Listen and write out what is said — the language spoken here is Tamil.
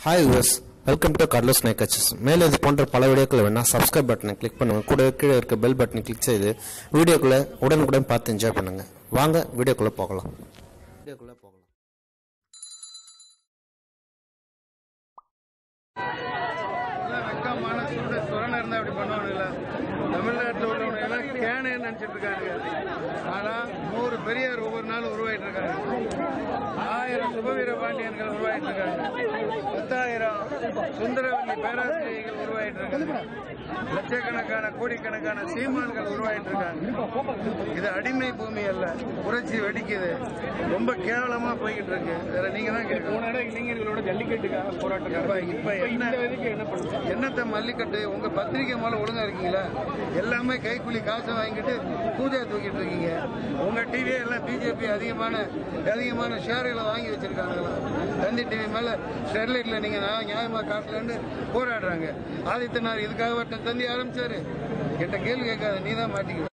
Hi viewers, welcome to Carlos Naikachis. மேலே இது போன்ற பல வீடியோக்களை வேணா சப்ஸ்கிரைப் பட்டனை கிளிக் பண்ணுங்க. கூட கீழே இருக்க பெல் பட்டனை கிளிக் செய்து வீடியோக்களை உடனுக்குடன் பார்த்து என்ஜாய் பண்ணுங்க. வாங்க வீடியோக்குள்ள போகலாம். வெக்கமான சுரண இருந்தா அப்படி பண்ணுவானுங்களா? தமிழ்நாட்டில் உள்ளவங்க எல்லாம் கேனு நினைச்சிட்டு இருக்காங்க. ஆனா 100 பெரியார் ஒவ்வொரு நாளும் உருவாயிட்டு இருக்காங்க. 1000 சுபவீர பாண்டியன்கள் உருவாயிட்டு இருக்காங்க. 10,000 சுந்தரவல்லி பேராசிரியர்கள் உருவாயிட்டு இருக்காங்க. லட்சக்கணக்கான கோடிக்கணக்கான சீமான்கள் உருவாயிட்டு இருக்காங்க. இது அடிமை பூமி அல்ல, புரட்சி வெடிக்குது. ரொம்ப கேவலமா போய்கிட்டு இருக்கு. வேற நீங்க தான் இளைஞர்களோட ஜல்லிக்கட்டுக்காக போராட்டம். இப்ப என்னத்த மல்லிக்கட்டு? உங்க பத்திரிகை மேல ஒழுங்கா இருக்கீங்களா? எல்லாமே கைக்கூலி காசை வாங்கிட்டு பூஜை தூக்கிட்டு இருக்கீங்க. உங்க டிவி எல்லாம் பிஜேபி அதிகமான ஷேர்களை வாங்கி வச்சிருக்காங்களா? தந்தி டிவி மேல ஸ்டெர்லைட்ல நீங்க நியாயமா காட்டலன்னு போராடுறாங்க. ஆதித்யநாத் இதுக்காக தந்தி ஆரம்பிச்சாரு. கிட்ட கேள்வி கேட்காத, நீதான் மாட்டிக்க.